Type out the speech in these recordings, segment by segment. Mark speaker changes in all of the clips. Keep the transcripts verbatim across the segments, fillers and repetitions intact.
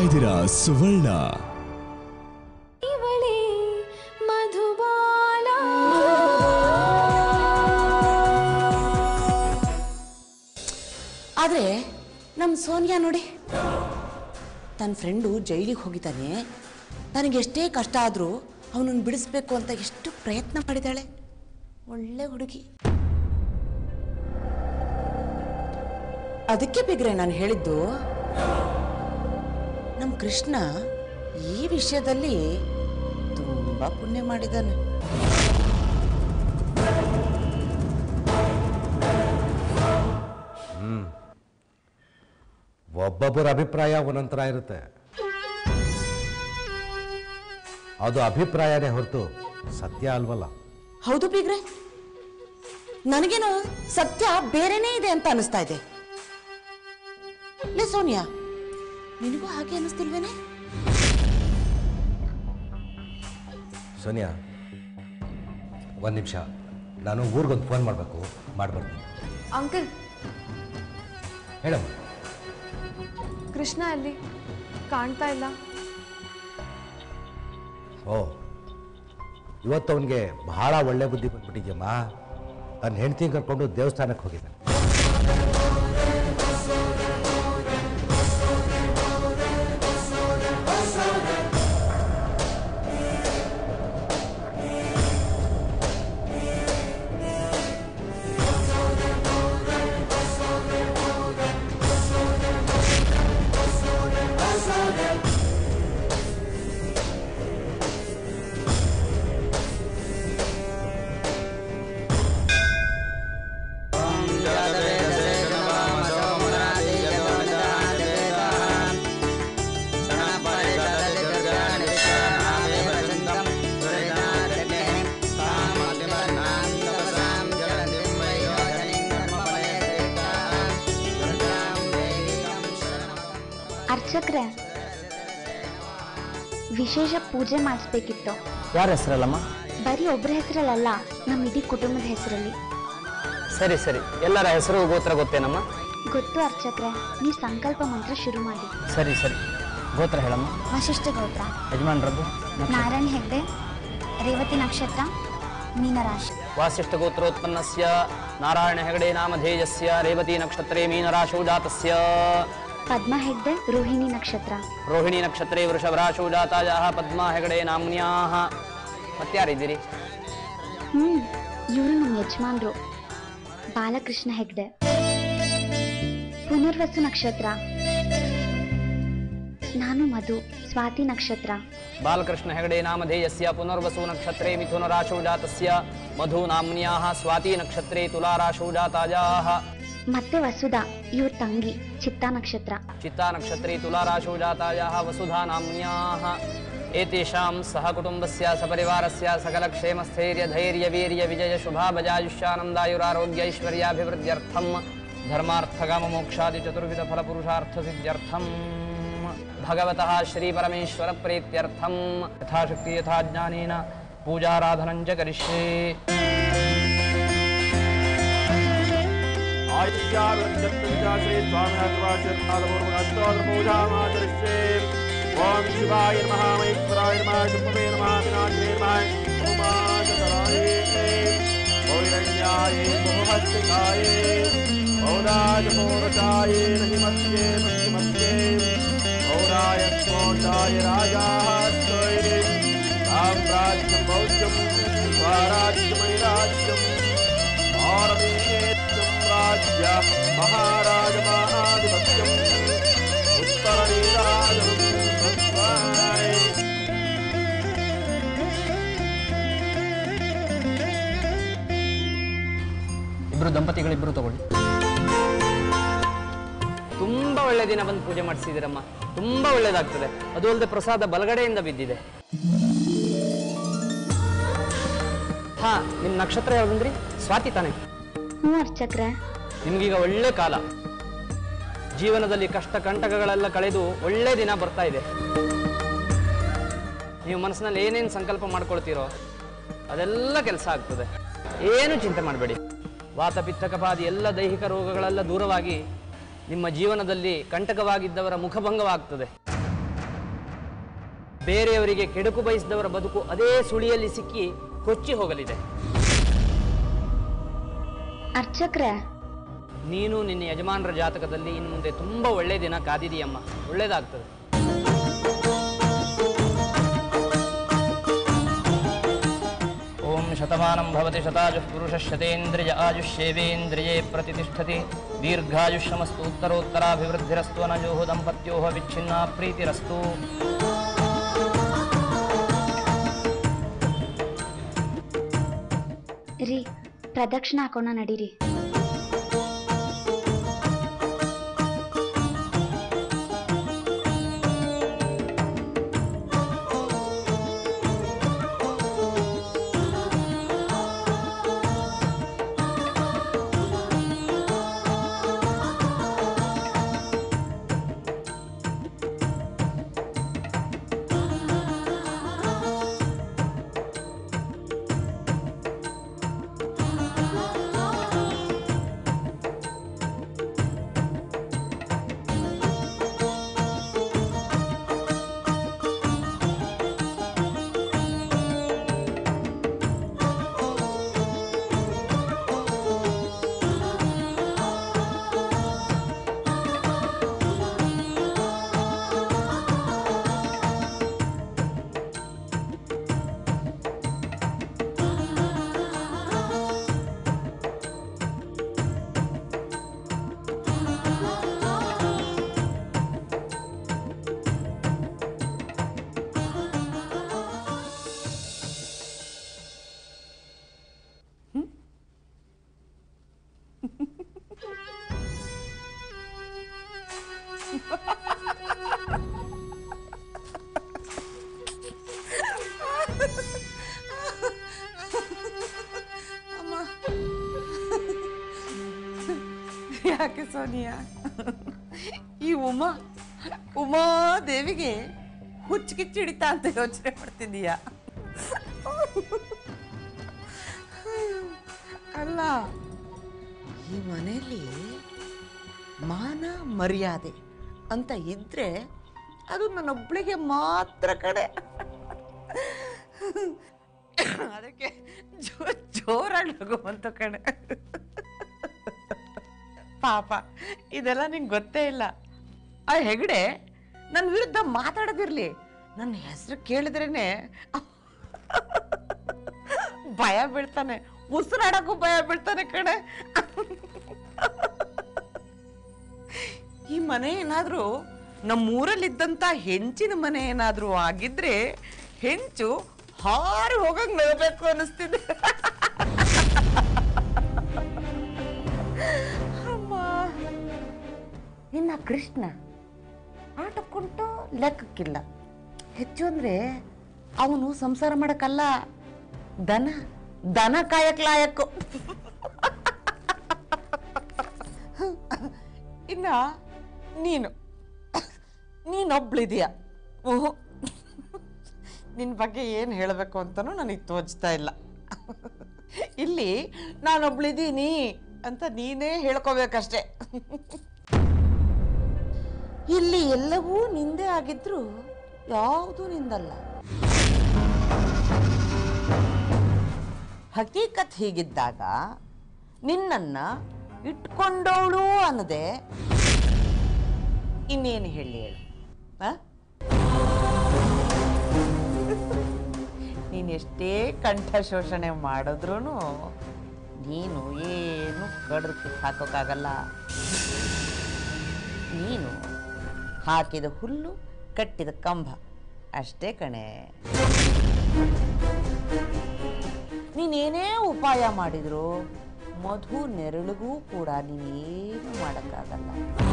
Speaker 1: ಇದ್ದೀರಾ ಸುವರ್ಣ.
Speaker 2: ಆದ್ರೆ ನಮ್ಮ ಸೋನಿಯಾ ನೋಡಿ, ತನ್ನ ಫ್ರೆಂಡು ಜೈಲಿಗೆ ಹೋಗಿದ್ದಾನೆ, ತನಗೆ ಎಷ್ಟೇ ಕಷ್ಟ ಆದರೂ ಅವನನ್ನು ಬಿಡಿಸ್ಬೇಕು ಅಂತ ಎಷ್ಟು ಪ್ರಯತ್ನ ಮಾಡಿದಾಳೆ. ಒಳ್ಳೆ ಹುಡುಗಿ. ಅದಕ್ಕೆ ಬಿಗ್ರೆ ನಾನು ಹೇಳಿದ್ದು, ನಮ್ಮ ಕೃಷ್ಣ ಈ ವಿಷಯದಲ್ಲಿ ತುಂಬಾ ಪುಣ್ಯ ಮಾಡಿದ್ದಾನೆ.
Speaker 3: ಹ್ಮ್ ಒಬ್ಬೊಬ್ಬರ ಅಭಿಪ್ರಾಯ ಒಂದೊಂಥರ ಇರುತ್ತೆ. ಅದು ಅಭಿಪ್ರಾಯನೇ ಹೊರತು ಸತ್ಯ ಅಲ್ವಲ್ಲ.
Speaker 2: ಹೌದು ಬಿಗ್ರೆ, ನನಗೇನು ಸತ್ಯ ಬೇರೆನೇ ಇದೆ ಅಂತ ಅನಿಸ್ತಾ ಇದೆ. ಲೇ ಸೋನಿಯಾ, ನಿನಗೂ ಹಾಗೆ ಅನಿಸ್ತಿಲ್ವೇನೆ?
Speaker 3: ಸೋನಿಯಾ, ಒಂದು ನಿಮಿಷ, ನಾನು ಊರಿಗೊಂದು ಫೋನ್ ಮಾಡಬೇಕು, ಮಾಡ್ಬರ್ತೀನಿ.
Speaker 4: ಅಂಕಲ್,
Speaker 3: ಹೇಳಮ್ಮ.
Speaker 4: ಕೃಷ್ಣ ಅಲ್ಲಿ ಕಾಣ್ತಾ ಇಲ್ಲ.
Speaker 3: ಓ, ಇವತ್ತು ಅವನಿಗೆ ಬಹಳ ಒಳ್ಳೆ ಬುದ್ಧಿ ಬಂದ್ಬಿಟ್ಟಿದ್ಯಮ್ಮ. ತನ್ನ ಹೆಂಡತಿ ಕರ್ಕೊಂಡು ದೇವಸ್ಥಾನಕ್ಕೆ ಹೋಗಿದ್ದಾನೆ.
Speaker 5: ಅರ್ಚಕ್ರೆ, ವಿಶೇಷ ಪೂಜೆ ಮಾಡಿಸ್ಬೇಕಿತ್ತು.
Speaker 6: ಯಾರ ಹೆಸರಲ್ಲಮ್ಮ?
Speaker 5: ಬರೀ ಒಬ್ಬರ ಹೆಸರಲ್ಲ, ನಮ್ಮ ಇಡೀ ಕುಟುಂಬದ ಹೆಸರಲ್ಲಿ.
Speaker 6: ಸರಿ ಸರಿ, ಎಲ್ಲರ ಹೆಸರು ಗೋತ್ರ ಗೊತ್ತೇನಮ್ಮ?
Speaker 5: ಗೊತ್ತು ಅರ್ಚಕ್ರೆ, ನೀವು ಸಂಕಲ್ಪ ಮಂತ್ರ ಶುರು ಮಾಡಿ.
Speaker 6: ಸರಿ ಸರಿ, ಗೋತ್ರ ಹೇಳಮ್ಮ.
Speaker 5: ವಶಿಷ್ಠ ಗೋತ್ರ.
Speaker 6: ಯಜಮಾನ್ರದ್ದು?
Speaker 5: ನಾರಾಯಣ ಹೆಗ್ಡೆ, ರೇವತಿ ನಕ್ಷತ್ರ, ಮೀನರಾಶಿ.
Speaker 6: ವಾಸಿಷ್ಠ ಗೋತ್ರೋತ್ಪನ್ನಸ್ಯ ನಾರಾಯಣ ಹೆಗಡೆ ನಾಮಧೇಯಸ್ಯ ರೇವತಿ ನಕ್ಷತ್ರೇ ಮೀನರಾಶೌ ಜಾತಸ್ಯ.
Speaker 5: ಪದ್ಮ ಹೆಗ್ಡೆ, ರೋಹಿಣಿ ನಕ್ಷತ್ರ.
Speaker 6: ರೋಹಿಣಿ ನಕ್ಷತ್ರೇ ವೃಷಭರಾಶೌ ಜಾತಾಯಾಃ ಪದ್ಮಾ ಹೆಗಡೆ ನಾಮ್ನ್ಯಾಃ. ಮತ್ಯಾರಿದ್ದೀರಿ?
Speaker 5: ಹ್ಮ್ ಇವರು ನಮ್ಮ ಯಜಮಾನ್ರು, ಬಾಲಕೃಷ್ಣ ಹೆಗ್ಡೆ. ಪುನರ್ವಸು ನಕ್ಷತ್ರ. ನಾನು ಮಧು, ಸ್ವಾತಿ ನಕ್ಷತ್ರ.
Speaker 6: ಬಾಲಕೃಷ್ಣ ಹೆಗಡೆ ನಾಮಧೇಯಸ್ಯ ಪುನರ್ವಸು ನಕ್ಷತ್ರೇ ಮಿಥುನ ರಾಶೌ ಜಾತಸ್ಯ ಮಧು ನಾಮ್ನ್ಯಾಃ ಸ್ವಾತಿ ನಕ್ಷತ್ರೇ ತುಲಾ ರಾಶೌ ಜಾತಾಯಾಃ.
Speaker 5: ಮತ್ತೆ ವಸುಧಾ, ಇವ್ರ ತಂಗಿ, ಚಿತ್ತಾ ನಕ್ಷತ್ರ.
Speaker 6: ಚಿತ್ತಾ ನಕ್ಷತ್ರೇ ತುಲಾ ರಾಶೌ ಜಾತಾಯಾಃ ವಸುಧಾ ನಾಮ್ನ್ಯಾಃ. ಏತೇಷಾಂ ಸಹ ಕುಟುಂಬಸ್ಯ ಸಪರಿವಾರಸ್ಯ ಸಕಲ ಕ್ಷೇಮ ಸ್ಥೈರ್ಯ ಧೈರ್ಯ ವೀರ್ಯ ವಿಜಯ ಶುಭಾಭಜಾಯುಷ್ಯಾನಂದಾಯುರಾರೋಗ್ಯ ಐಶ್ವರ್ಯಾಭಿವೃದ್ಧ್ಯರ್ಥಂ ಧರ್ಮಾರ್ಥಕಾಮ ಮೋಕ್ಷಾದಿ ಚತುರ್ವಿಧ ಫಲ ಪುರುಷಾರ್ಥ ಸಿದ್ಧ್ಯರ್ಥಂ ಭಗವತಃ ಶ್ರೀ ಪರಮೇಶ್ವರ ಪ್ರೀತ್ಯರ್ಥಂ ಯಥಾಶಕ್ತಿ ಯಥಾ ಜ್ಞಾನೇನ ಪೂಜಾರಾಧನಂ ಚ ಕರಿಷ್ಯೆ.
Speaker 7: ओम शिवाय नमः महेश्वराय नमः शुभवे नमः विनाशने नमः ओमाशतराये ओहिरण्याये मोहस्तिकाये औराजमोरजाये नहिमत्ये मध्यमत्ये औराय स्मोषाय राजास्तोये साम्राज्यं भौज्यं स्वराज्यमैराज्यं आरमेत्यं राज्य महाराज महाधिपत्यं उत्तरनीराजं
Speaker 6: ಇಬ್ರು ದಂಪತಿಗಳಿಬ್ರು ತಗೊಳ್ಳಿ. ತುಂಬಾ ಒಳ್ಳೆ ದಿನ ಬಂದು ಪೂಜೆ ಮಾಡಿಸಿದಿರಮ್ಮ, ತುಂಬಾ ಒಳ್ಳೇದಾಗ್ತದೆ. ಅದು ಅಲ್ಲದೆ ಪ್ರಸಾದ ಬಲಗಡೆಯಿಂದ ಬಿದ್ದಿದೆ. ಹಾ, ನಿಮ್ ನಕ್ಷತ್ರ ಯಾವ್ದಂದ್ರಿ? ಸ್ವಾತಿ ತಾನೆ?
Speaker 5: ಹ್ಞೂ ಅರ್ಚಕ್ರೆ.
Speaker 6: ನಿಮ್ಗೀಗ ಒಳ್ಳೆ ಕಾಲ, ಜೀವನದಲ್ಲಿ ಕಷ್ಟ ಕಂಟಕಗಳೆಲ್ಲ ಕಳೆದು ಒಳ್ಳೆ ದಿನ ಬರ್ತಾ ಇದೆ. ನೀವು ಮನಸ್ಸಿನಲ್ಲಿ ಏನೇನು ಸಂಕಲ್ಪ ಮಾಡ್ಕೊಳ್ತೀರೋ ಅದೆಲ್ಲ ಕೆಲಸ ಆಗ್ತದೆ. ಏನು ಚಿಂತೆ ಮಾಡಬೇಡಿ. ವಾತ ಪಿತ್ತ ಕಫಾದಿ ಎಲ್ಲ ದೈಹಿಕ ರೋಗಗಳೆಲ್ಲ ದೂರವಾಗಿ ನಿಮ್ಮ ಜೀವನದಲ್ಲಿ ಕಂಟಕವಾಗಿದ್ದವರ ಮುಖಭಂಗವಾಗ್ತದೆ. ಬೇರೆಯವರಿಗೆ ಕೆಡುಕು ಬಯಸಿದವರ ಬದುಕು ಅದೇ ಸುಳಿಯಲ್ಲಿ ಸಿಕ್ಕಿ ಕೊಚ್ಚಿ ಹೋಗಲಿದೆ.
Speaker 5: ಅರ್ಚಕ್ರೆ,
Speaker 6: ನೀನು ನಿನ್ನ ಯಜಮಾನರ ಜಾತಕದಲ್ಲಿ ಇನ್ನು ಮುಂದೆ ತುಂಬಾ ಒಳ್ಳೆ ದಿನ ಕಾದಿದೆಯಮ್ಮ. ಒಳ್ಳೇದಾಗ್ತದೆ. ಓಂ ಶತಮಾನಂ ಭವತಿ ಶತಾಯುಃ ಪುರುಷ ಶತೇಂದ್ರಿಯ ಆಯುಷ್ಯೇವೇಂದ್ರಿಯೇ ಪ್ರತಿಷ್ಠತಿ ದೀರ್ಘಾಯುಷ್ಯಮಸ್ತು ಉತ್ತರೋತ್ತರಾಭಿವೃದ್ಧಿರಸ್ತು ಅನಯೋಃ ದಂಪತ್ಯೋಃ ವಿಚ್ಛಿನ್ನಾ ಪ್ರೀತಿರಸ್ತು.
Speaker 5: ರೀ, ಪ್ರದಕ್ಷಿಣೆ ಹಾಕೋಣ ನಡೀರಿ.
Speaker 2: ಯಾಕೆ ಸೋನಿಯಾ, ಈ ಉಮಾ ಉಮಾ ದೇವಿಗೆ ಹುಚ್ಚಿಗಿಚ್ಚಿಡಿತಾ ಅಂತ ಯೋಚನೆ ಮಾಡ್ತಿದ್ದೀಯಾ? ಅಲ್ಲ, ಈ ಮನೆಯಲ್ಲಿ ಮಾನ ಮರ್ಯಾದೆ ಅಂತ ಇದ್ರೆ ಅದು ನನ್ನೊಬ್ಳಿಗೆ ಮಾತ್ರ ಕಡೆ. ಅದಕ್ಕೆ ಜೋ ಜೋರಾಗಿ ನಗುವಂತ ಕಡೆ. ಪಾಪ, ಇದೆಲ್ಲ ನಿಂಗೆ ಗೊತ್ತೇ ಇಲ್ಲ. ಆ ಹೆಗಡೆ ನನ್ನ ವಿರುದ್ಧ ಮಾತಾಡೋದಿರ್ಲಿ, ನನ್ನ ಹೆಸರು ಕೇಳಿದ್ರೇನೆ ಭಯ ಬೀಳ್ತಾನೆ, ಉಸಿರಾಡಕ್ಕೂ ಭಯ ಬೀಳ್ತಾನೆ ಕಡೆ. ಈ ಮನೆ ಏನಾದ್ರೂ ನಮ್ಮೂರಲ್ಲಿದ್ದಂತ ಹೆಂಚಿನ ಮನೆ ಏನಾದ್ರೂ ಆಗಿದ್ರೆ ಹೆಂಚು ಹಾರಿ ಹೋಗಂಗ್ ನಗಬೇಕು ಅನ್ನಿಸ್ತಿದೆ. ಅಮ್ಮ, ಇನ್ನ ಕೃಷ್ಣ ಆಟಕ್ಕುಂಟು ಲೆಕ್ಕಕ್ಕಿಲ್ಲ. ಹೆಚ್ಚು ಅಂದ್ರೆ ಅವನು ಸಂಸಾರ ಮಾಡಕ್ಕಲ್ಲ, ದನ ದನ ಕಾಯಕ್ ಲಾಯಕ್ಕು. ಇನ್ನ ನೀನು ನೀನೊಬ್ಳಿದೀಯ. ಓಹೋ, ನಿನ್ನ ಬಗ್ಗೆ ಏನು ಹೇಳಬೇಕು ಅಂತನೂ ನನಗೆ ತೋಚ್ತಾ ಇಲ್ಲ. ಇಲ್ಲಿ ನಾನೊಬ್ಳಿದ್ದೀನಿ ಅಂತ ನೀನೇ ಹೇಳ್ಕೋಬೇಕಷ್ಟೆ. ಇಲ್ಲಿ ಎಲ್ಲವೂ ನಿಂದೆ ಆಗಿದ್ರು ಯಾವುದೂ ನಿಂದಲ್ಲ. ಹಕೀಕತ್ ಹೀಗಿದ್ದಾಗ ನಿನ್ನನ್ನ ಇಟ್ಕೊಂಡವಳು ಅನ್ನದೆ ಇನ್ನೇನು ಹೇಳಿ ಹೇಳು? ನೀನು ಎಷ್ಟೇ ಕಂಠ ಶೋಷಣೆ ಮಾಡಿದ್ರೂ ನೀನು ಏನು ಕಡ್ದು ಕಿತ್ತು ಹಾಕೋಕ್ಕಾಗಲ್ಲ. ನೀನು ಹಾಕಿದ ಹುಲ್ಲು, ಕಟ್ಟಿದ ಕಂಬ ಅಷ್ಟೇ ಕಣೆ. ನೀನೇನೇ ಉಪಾಯ ಮಾಡಿದ್ರು ಮಧು ನೆರಳಿಗೂ ಕೂಡ ನೀನೇನು ಮಾಡೋಕ್ಕಾಗಲ್ಲ.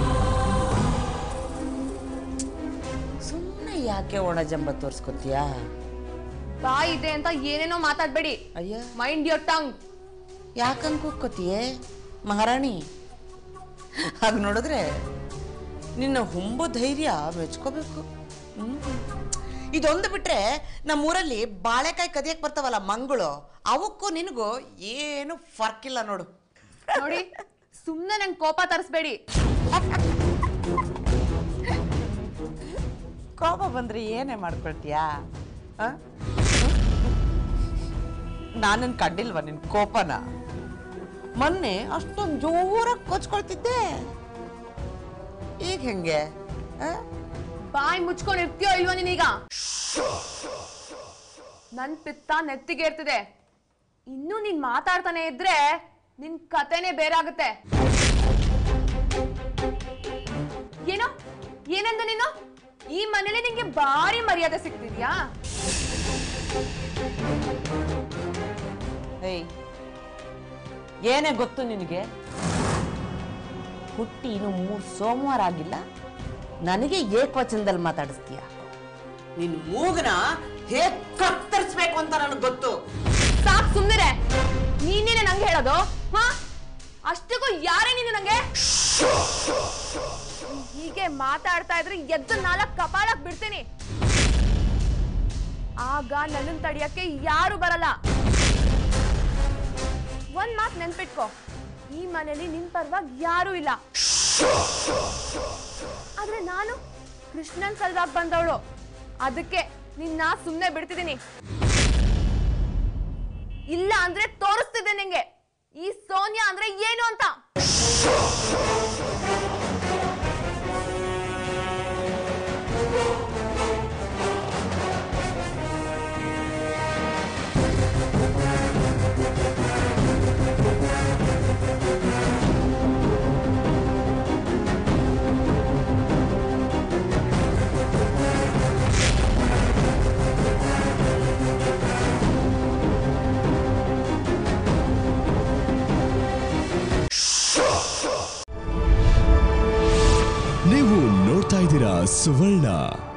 Speaker 2: ಸುಮ್ಮನೆ ಯಾಕೆ ಒಣಜಂಬ ತೋರಿಸ್ಕೊತೀಯಾ?
Speaker 4: ಬಾಯಿ ಇದೆ ಅಂತ ಏನೇನೋ ಮಾತಾಡ್ಬೇಡಿ.
Speaker 2: ಅಯ್ಯ,
Speaker 4: ಮೈಂಡ್ ಯೋರ್ ಟಂಗ್.
Speaker 2: ಯಾಕಂಗ್ ಕೂತ್ಕೋತೀಯೇ ಮಹಾರಾಣಿ? ಹಾಗೆ ನೋಡಿದ್ರೆ ನಿನ್ನ ಹುಂಬು ಧೈರ್ಯ ಮೆಚ್ಕೋಬೇಕು. ಹ್ಮ್, ಇದೊಂದು ಬಿಟ್ರೆ ನಮ್ಮೂರಲ್ಲಿ ಬಾಳೆಕಾಯಿ ಕದಿಯಕ್ ಬರ್ತಾವಲ್ಲ ಮಂಗಳು, ಅವಕ್ಕೂ ನಿನಗೂ ಏನು ಫರ್ಕ್ ಇಲ್ಲ ನೋಡು.
Speaker 4: ನೋಡಿ, ಸುಮ್ಮನೆ ನಂಗೆ ಕೋಪ ತರಿಸ್ಬೇಡಿ.
Speaker 2: ಕೋಪ ಬಂದ್ರೆ ಏನೇ ಮಾಡ್ಕೊಳ್ತೀಯಾ? ನಾನನ್ ಕಂಡಿಲ್ವ ನಿನ್ ಕೋಪನ? ಮೊನ್ನೆ ಅಷ್ಟೊಂದು ಜೋರಾಗಿ ಕೊಚ್ಕೊಳ್ತಿದ್ದೆ, ಈಗ ಹೆಂಗೆ?
Speaker 4: ಬಾಯಿ ಮುಚ್ಕೊಂಡು ಇರ್ತೀಯೋ ಇಲ್ವೋ ನೀನೀಗ? ನನ್ ಪಿತ್ತ ನೆತ್ತಿಗೆ ಇರ್ತಿದೆ. ಇನ್ನು ನೀನ್ ಮಾತಾಡ್ತಾನೆ ಇದ್ರೆ ನಿನ್ ಕತೆನೆ ಬೇರೆ ಆಗುತ್ತೆ. ಏನೋ ಏನಂದ ನೀನು? ಈ ಮನೇಲಿ ನಿಂಗೆ ಭಾರಿ ಮರ್ಯಾದೆ ಸಿಗ್ತಿದ್ಯಾ?
Speaker 2: ಏಯ್, ಏನೇ ಗೊತ್ತು ನಿನಗೆ? ಹುಟ್ಟಿ ಇನ್ನು ಮೂರು ಸೋಮವಾರ ಆಗಿಲ್ಲ, ನನಗೆ ಏಕವಚನದಲ್ಲಿ ಮಾತಾಡಿಸ್ತೀಯ? ನಿನ್ ಮೂಗನ ಹೇಗ್ ಕತ್ತರಿಸ್ಬೇಕು ಅಂತ ನನಗೆ ಗೊತ್ತು.
Speaker 4: ಸಾಕ್ ಸುಮ್ನಿರೆ. ನೀನೇನೆ ನಂಗೆ ಹೇಳೋದು? ಹಾ, ಅಷ್ಟಕ್ಕೂ ಯಾರೇ ನೀನು ನಂಗೆ? ಹೀಗೆ ಮಾತಾಡ್ತಾ ಇದ್ರೆ ಎದ್ದು ನಾಲ್ಕು ಕಪಾಳಕ್ ಬಿಡ್ತೀನಿ. ಆಗ ನನ್ನನ್ನು ತಡಿಯಕ್ಕೆ ಯಾರು ಬರಲ್ಲ. ಒಂದ್ ಮಾತ್ ನೆನ್ಪಿಟ್ಕೋ, ಈ ಮನೇಲಿ ನಿನ್ ಪರವಾಗಿ ಯಾರು ಇಲ್ಲ. ಆದ್ರೆ ನಾನು ಕೃಷ್ಣನ್ ಸಲುವಾಗಿ ಬಂದವಳು, ಅದಕ್ಕೆ ನಿನ್ನ ಸುಮ್ನೆ ಬಿಡ್ತಿದ್ದೀನಿ. ಇಲ್ಲ ಅಂದ್ರೆ ತೋರಿಸ್ತಿದ್ದೆ ನಿಂಗೆ ಈ ಸೋನಿಯಾ ಅಂದ್ರೆ ಏನು ಅಂತ.
Speaker 1: ನೀವು ನೋಡ್ತಾ ಇದ್ದೀರಾ ಸುವರ್ಣ.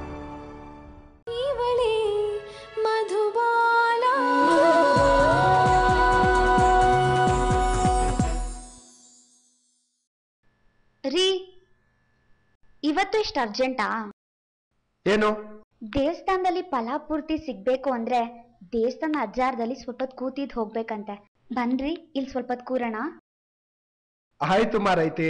Speaker 5: ರೀ, ಇವತ್ತು ಇಷ್ಟು ಅರ್ಜೆಂಟಾ?
Speaker 7: ಏನು?
Speaker 5: ದೇವಸ್ಥಾನದಲ್ಲಿ ಫಲಾಪೂರ್ತಿ ಸಿಗ್ಬೇಕು ಅಂದ್ರೆ ದೇವಸ್ಥಾನ ಅಜ್ಜಾರದಲ್ಲಿ ಸ್ವಲ್ಪ ಹೊತ್ತು ಕೂತಿದ್ ಹೋಗ್ಬೇಕಂತೆ. ಬನ್ರಿ, ಇಲ್ಲಿ ಸ್ವಲ್ಪ ಹೊತ್ತು ಕೂರೋಣ.
Speaker 7: ಆಯ್ತು ಮಾರೈತಿ.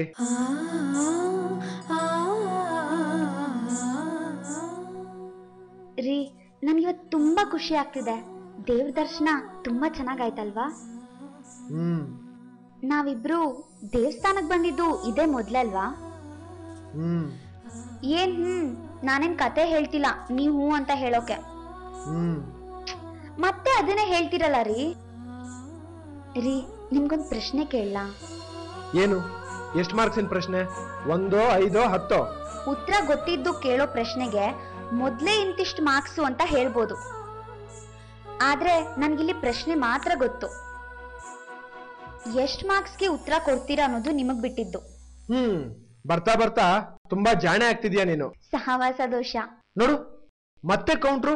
Speaker 5: ರೀ, ನನ್ಗಿವತ್ತು ತುಂಬಾ ಖುಷಿ ಆಗ್ತಿದೆ. ದೇವ್ರ ದರ್ಶನ ತುಂಬಾ ಚೆನ್ನಾಗಾಯ್ತಲ್ವಾ?
Speaker 7: ಹ್ಮ್
Speaker 5: ನಾವಿಬ್ರು ದೇವಸ್ಥಾನಕ್ ಬಂದಿದ್ದು ಇದೇ ಮೊದ್ಲಲ್ವಾ?
Speaker 7: ಹ್ಮ್
Speaker 5: ಏನ್ ಹ್ಮ್ ನಾನೇನ್ ಕತೆ ಹೇಳ್ತಿಲ್ಲ, ನೀವು ಅಂತ ಹೇಳೋಕೆ.
Speaker 7: ಹ್ಮ್
Speaker 5: ಮತ್ತೆ ಅದನ್ನೇ ಹೇಳ್ತಿರಲ್ಲ ರೀ. ರೀ, ನಿಮ್ಗೊಂದ್ ಪ್ರಶ್ನೆ ಕೇಳಲಾ?
Speaker 7: ಏನು? ಎಷ್ಟು ಮಾರ್ಕ್ಸಿನ ಪ್ರಶ್ನೆ? ಒಂದೋ ಐದೋ ಹತ್ತೋ?
Speaker 5: ಉತ್ತರ ಗೊತ್ತಿದ್ದು ಕೇಳೋ ಪ್ರಶ್ನೆಗೆ ಮೊದ್ಲೇ ಇಂತಿಷ್ಟು ಮಾರ್ಕ್ಸು ಅಂತ ಹೇಳ್ಬೋದು. ಆದ್ರೆ ನನ್ಗಿಲ್ಲಿ ಪ್ರಶ್ನೆ ಮಾತ್ರ ಗೊತ್ತು. ಎಷ್ಟ್ ಮಾರ್ಕ್ಸ್ಗೆ ಉತ್ತರ ಕೊಡ್ತೀರಾ ಅನ್ನೋದು ನಿಮಗ್ ಬಿಟ್ಟಿದ್ದು.
Speaker 7: ಹ್ಮ್ ಬರ್ತಾ ಬರ್ತಾ ತುಂಬಾ ಜಾಣೆ ಆಗ್ತಿದ್ಯಾ ನೀನು.
Speaker 5: ಸಹವಾಸ ದೋಷ.
Speaker 7: ನೋಡು, ಮತ್ತೆ ಕೌಂಟ್ರು.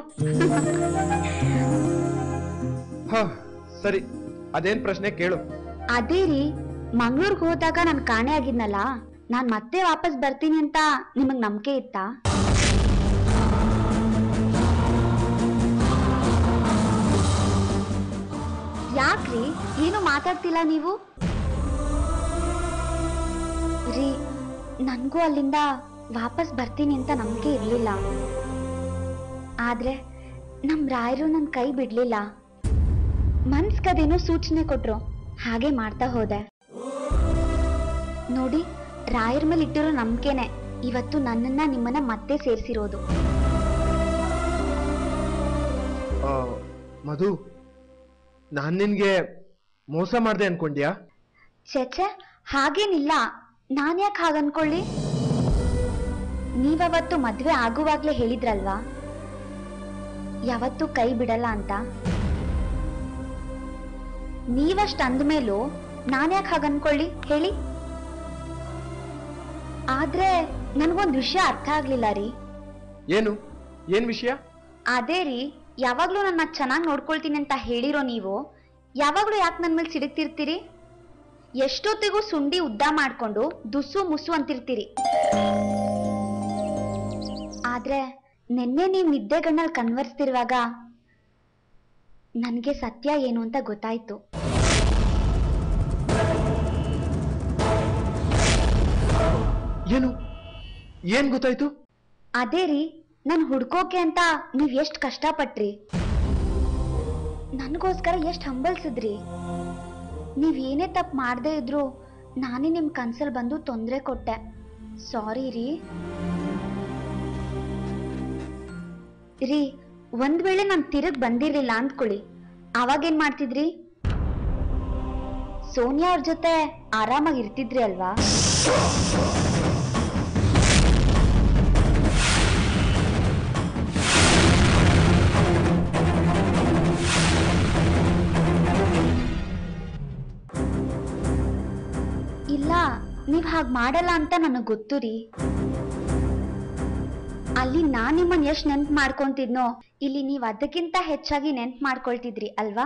Speaker 7: ಹ ಸರಿ, ಅದೇನ್ ಪ್ರಶ್ನೆ ಕೇಳು.
Speaker 5: ಅದೇ ರೀ, ಮಂಗ್ಳೂರ್ಗ್ ಹೋದಾಗ ನಾನ್ ಕಾಣೆ ಆಗಿದ್ನಲ್ಲ, ನಾನ್ ಮತ್ತೆ ವಾಪಸ್ ಬರ್ತೀನಿ ಅಂತ ನಿಮಗ್ ನಂಬಿಕೆ ಇತ್ತಾ? ಯಾಕ್ರಿ ಏನು ಮಾತಾಡ್ತಿಲ್ಲ ನೀವು? ರೀ, ನನ್ಗೂ ಅಲ್ಲಿಂದ ವಾಪಸ್ ಬರ್ತೀನಿ ಅಂತ ನಂಬಿಕೆ ಇರ್ಲಿಲ್ಲ. ಆದ್ರೆ ನಮ್ ರಾಯರು ನನ್ ಕೈ ಬಿಡ್ಲಿಲ್ಲ. ಮನ್ಸ್ಗದೇನೋ ಸೂಚನೆ ಕೊಟ್ರು, ಹಾಗೆ ಮಾಡ್ತಾ ಹೋದೆ. ನೋಡಿ, ರಾಯರ್ ಮೇಲೆ ಇಟ್ಟಿರೋ ನಂಬಿಕೆನೆ ಇವತ್ತು ನನ್ನನ್ನ ನಿಮ್ಮನ್ನ ಮತ್ತೆ ಸೇರಿಸಿರೋದು.
Speaker 7: ಮಧು, ನಾನ್ ನಿನ್ಗೆ ಮೋಸ ಮಾಡ್ದೆ ಅನ್ಕೊಂಡ್ಯಾ?
Speaker 5: ಚೇಚೆ, ಹಾಗೇನಿಲ್ಲ. ನಾನ್ ಯಾಕೆ ಹಾಗನ್ಕೊಳ್ಳಿ? ನೀವವತ್ತು ಮದ್ವೆ ಆಗುವಾಗ್ಲೇ ಹೇಳಿದ್ರಲ್ವಾ, ಯಾವತ್ತೂ ಕೈ ಬಿಡಲ್ಲ ಅಂತ. ನೀವಷ್ಟ್ ಅಂದ್ಮೇಲೂ ನಾನ್ ಯಾಕೆ ಹಾಗನ್ಕೊಳ್ಳಿ ಹೇಳಿ? ಆದ್ರೆ ನನ್ಗೊಂದ್ ವಿಷಯ ಅರ್ಥ ಆಗ್ಲಿಲ್ಲ ರೀ.
Speaker 7: ಏನು? ಏನ್ ವಿಷಯ?
Speaker 5: ಅದೇ ರೀ, ಯಾವಾಗ್ಲೂ ನನ್ನ ಚೆನ್ನಾಗಿ ನೋಡ್ಕೊಳ್ತೀನಿ ಅಂತ ಹೇಳಿರೋ ನೀವು ಯಾವಾಗ್ಲೂ ಯಾಕೆ ನನ್ ಮೇಲೆ ಸಿಡುಕ್ತಿರ್ತೀರಿ? ಎಷ್ಟೊತ್ತಿಗೂ ಸುಂಡಿ ಉದ್ದ ಮಾಡ್ಕೊಂಡು ದುಸ್ಸು ಮುಸ್ಸು ಅಂತಿರ್ತೀರಿ. ಆದ್ರೆ ನಿನ್ನೆ ನೀವ್ ನಿದ್ದೆಗಣ್ಣಲ್ಲಿ ಕನ್ವರ್ಸ್ತಿರುವಾಗ ನನ್ಗೆ ಸತ್ಯ ಏನು ಅಂತ ಗೊತ್ತಾಯ್ತು.
Speaker 7: ಏನು? ಏನ್ ಗೊತ್ತಾಯ್ತು?
Speaker 5: ಅದೇ ರೀ, ನಾನು ಹುಡ್ಕೋಕೆ ಅಂತ ನೀವ್ ಎಷ್ಟ್ ಕಷ್ಟಪಟ್ರಿ, ನನಗೋಸ್ಕರ ಎಷ್ಟ್ ಹಂಬಲ್ಸಿದ್ರಿ. ನೀವ್ ಏನೇ ತಪ್ಪು ಮಾಡದೇ ಇದ್ರು ನಾನೇ ನಿಮ್ ಕನ್ಸಲ್ ಬಂದು ತೊಂದರೆ ಕೊಟ್ಟೆ. ಸಾರಿ ರೀ. ರೀ ಒಂದ್ ವೇಳೆ ನಾನು ತಿರುಗ್ ಬಂದಿರ್ಲಿಲ್ಲ ಅಂದ್ಕೊಳ್ಳಿ, ಅವಾಗೇನ್ ಮಾಡ್ತಿದ್ರಿ? ಸೋನಿಯಾ ಅವ್ರ ಜೊತೆ ಆರಾಮಾಗಿ ಇರ್ತಿದ್ರಿ ಅಲ್ವಾ? ಇಲ್ಲ, ನೀವ್ ಹಾಗ್ ಮಾಡಲ್ಲ ಅಂತ ನನಗ್ ಗೊತ್ತು ರೀ. ಅಲ್ಲಿ ನಾನ್ ನಿಮ್ಮನ್ ಎಷ್ಟ್ ನೆನ್ಪ್ ಮಾಡ್ಕೊಂತಿದ್ನೋ, ಇಲ್ಲಿ ನೀವ್ ಅದಕ್ಕಿಂತ ಹೆಚ್ಚಾಗಿ ನೆನ್ಪ್ ಮಾಡ್ಕೊಳ್ತಿದ್ರಿ ಅಲ್ವಾ?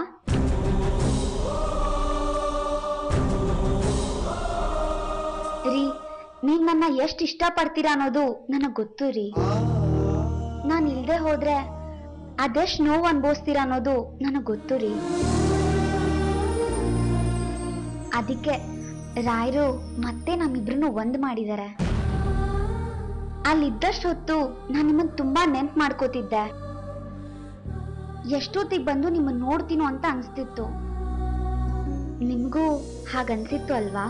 Speaker 5: ರೀ ನೀವ್ ನನ್ನ ಎಷ್ಟ್ ಇಷ್ಟ ಪಡ್ತೀರಾ ಅನ್ನೋದು ನನಗ್ ಗೊತ್ತು ರೀ. ನಾನ್ ಇಲ್ದೆ ಹೋದ್ರೆ ಅದೆಷ್ಟ್ ನೋವು ಅನ್ಭವಿಸ್ತೀರಾ ಅನ್ನೋದು ನನಗ್ ಗೊತ್ತು ರೀ. ಅದಕ್ಕೆ ರಾಯರು ಮತ್ತೆ ನಮ್ಮಿಬ್ರನ್ನು ಒಂದ್ ಮಾಡಿದ್ದಾರೆ. ಅಲ್ಲಿದ್ದಷ್ಟು ಹೊತ್ತು ನಾನು ನಿಮ್ಮನ್ ತುಂಬಾ ನೆನ್ಪ್ ಮಾಡ್ಕೋತಿದ್ದೆ. ಎಷ್ಟೊತ್ತಿಗೆ ಬಂದು ನಿಮ್ಮನ್ ನೋಡ್ತೀನೋ ಅಂತ ಅನ್ಸ್ತಿತ್ತು. ನಿಮ್ಗೂ ಹಾಗನ್ಸಿತ್ತು ಅಲ್ವಾ?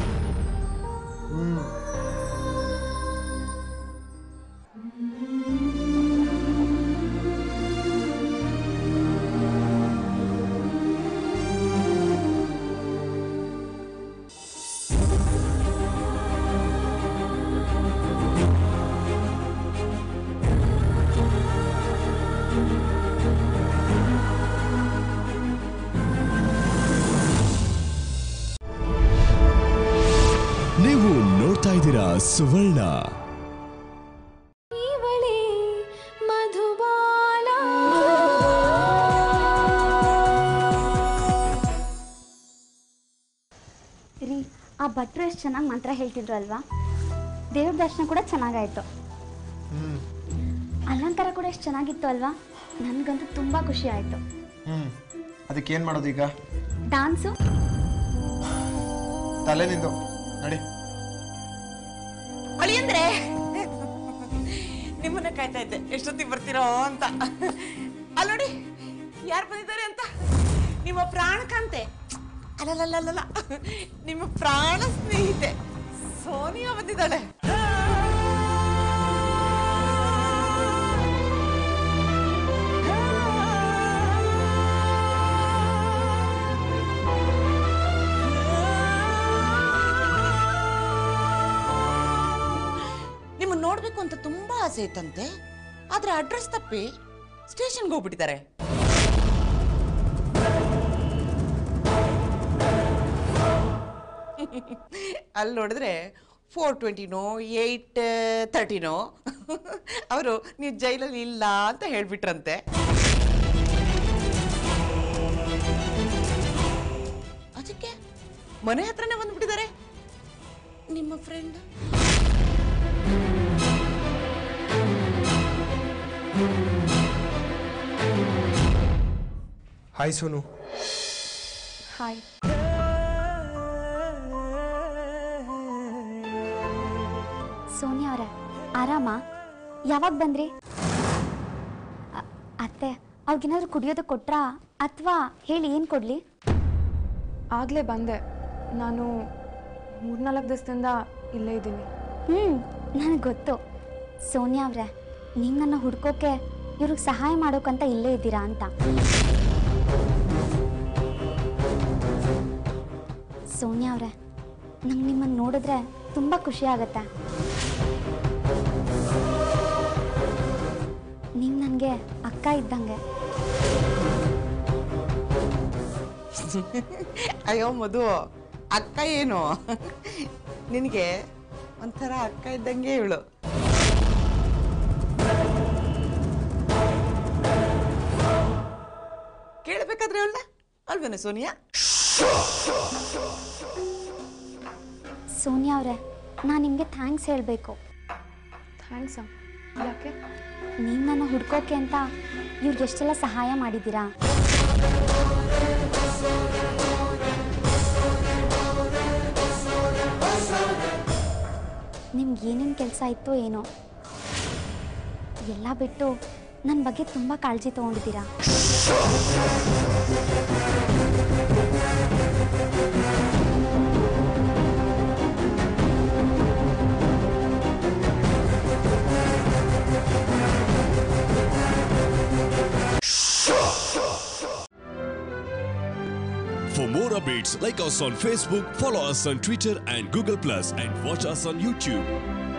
Speaker 1: ನೀವು ನೋಡ್ತಾ ಇದ್ದೀರಾ ಸುವರ್ಣ.
Speaker 5: ರೀ ಆ ಭಟ್ರು ಎಷ್ಟು ಚೆನ್ನಾಗಿ ಮಂತ್ರ ಹೇಳ್ತಿದ್ರು ಅಲ್ವಾ? ದೇವ್ರ ದರ್ಶನ ಕೂಡ ಚೆನ್ನಾಗಾಯ್ತು. ಅಲಂಕಾರ ಕೂಡ ಎಷ್ಟು ಚೆನ್ನಾಗಿತ್ತು ಅಲ್ವಾ? ನನ್ಗಂತೂ ತುಂಬಾ ಖುಷಿ ಆಯ್ತು.
Speaker 7: ಹ್ಮ್ ಅದಕ್ಕೆ ಏನ್ ಮಾಡೋದು ಈಗ?
Speaker 5: ಡಾನ್ಸು
Speaker 7: ತಲೆ ನಿಂದು ನಡಿ.
Speaker 2: ಅಳಿಯಂದ್ರೆ ನಿಮ್ಮನ್ನ ಕಾಯ್ತಾ ಇದ್ದೆ, ಎಷ್ಟೊತ್ತಿಗೆ ಬರ್ತೀರೋ ಅಂತ. ಅಲ್ಲಿ ನೋಡಿ ಯಾರು ಬಂದಿದ್ದಾರೆ ಅಂತ. ನಿಮ್ಮ ಪ್ರಾಣಕಾಂತೆ, ಅಲ್ಲಲ್ಲ ನಿಮ್ಮ ಪ್ರಾಣ ಸ್ನೇಹಿತೆ ಸೋನಿಯಾ ಬಂದಿದ್ದಾಳೆ. ನಿಮ್ಮನ್ನ ನೋಡ್ಬೇಕು ಅಂತ ತುಂಬಾ ಆಸೆ ಇತ್ತಂತೆ, ಆದ್ರೆ ಅಡ್ರೆಸ್ ತಪ್ಪಿ ಸ್ಟೇಷನ್ಗೆ ಹೋಗ್ಬಿಟ್ಟಿದ್ದಾರೆ. ಅಲ್ಲಿ ನೋಡಿದ್ರೆ ಫೋರ್ ಟ್ವೆಂಟಿನೋ ಏಯ್ಟ್ ತರ್ಟಿನೋ ಅವರು ನೀವು ಜೈಲಲ್ಲಿ ಇಲ್ಲ ಅಂತ ಹೇಳ್ಬಿಟ್ರಂತೆ. ಅದಕ್ಕೆ ಮನೆ ಹತ್ರನೇ ಬಂದ್ಬಿಟ್ಟಿದ್ದಾರೆ ನಿಮ್ಮ friend.
Speaker 7: Hi Sonu.
Speaker 4: Hi.
Speaker 5: Sonia ಅವರೇ ಆರಾಮ? ಯಾವಾಗ ಬಂದ್ರಿ? ಅತ್ತೆ ಅವ್ರಿಗೇನಾದ್ರು ಕುಡಿಯೋದಕ್ಕೆ ಕೊಟ್ರಾ ಅಥವಾ ಹೇಳಿ ಏನು ಕೊಡಲಿ?
Speaker 4: ಆಗಲೇ ಬಂದೆ. ನಾನು ಮೂರ್ನಾಲ್ಕು ದಿವಸದಿಂದ ಇಲ್ಲೇ ಇದ್ದೀನಿ.
Speaker 5: ಹ್ಞೂ ನನಗೆ ಗೊತ್ತು. ಸೋನಿಯಾ ಅವರೇ ನೀವು ನನ್ನ ಹುಡ್ಕೋಕೆ ಇವ್ರಿಗೆ ಸಹಾಯ ಮಾಡೋಕ್ಕಂತ ಇಲ್ಲೇ ಇದ್ದೀರಾ ಅಂತ. ಸೋನಿಯಾ ಅವರೇ ನಂಗೆ ನಿಮ್ಮನ್ನು ನೋಡಿದ್ರೆ ತುಂಬ ಖುಷಿ ಆಗುತ್ತೆ. ನೀವು ನನಗೆ ಅಕ್ಕ ಇದ್ದಂಗೆ.
Speaker 2: ಅಯ್ಯೋ ಮಧು, ಅಕ್ಕ ಏನು, ನಿನಗೆ ಒಂಥರ ಅಕ್ಕ ಇದ್ದಂಗೆ ಇವಳು. ಕೇಳಬೇಕಾದ್ರೆ ಅವಳ ಅಲ್ವೇನೆ ಸೋನಿಯಾ?
Speaker 5: ಸೋನಿಯಾ ಅವರೇ ನಾನು ನಿಮಗೆ ಥ್ಯಾಂಕ್ಸ್ ಹೇಳಬೇಕು.
Speaker 4: ಥ್ಯಾಂಕ್ಸಾ? ಯಾಕೆ?
Speaker 5: ನೀವು ನನ್ನ ಹುಡ್ಕೋಕೆ ಅಂತ ಇವ್ರಿಗೆ ಎಷ್ಟೆಲ್ಲ ಸಹಾಯ ಮಾಡಿದ್ದೀರಾ. ನಿಮ್ಗೆ ಏನೇನು ಕೆಲಸ ಇತ್ತೋ ಏನೋ ಎಲ್ಲ ಬಿಟ್ಟು ನನ್ನ ಬಗ್ಗೆ ತುಂಬ ಕಾಳಜಿ ತೊಗೊಂಡಿದ್ದೀರಾ.
Speaker 1: For more updates, like us on Facebook, follow us on Twitter and Google Plus, and watch us on YouTube.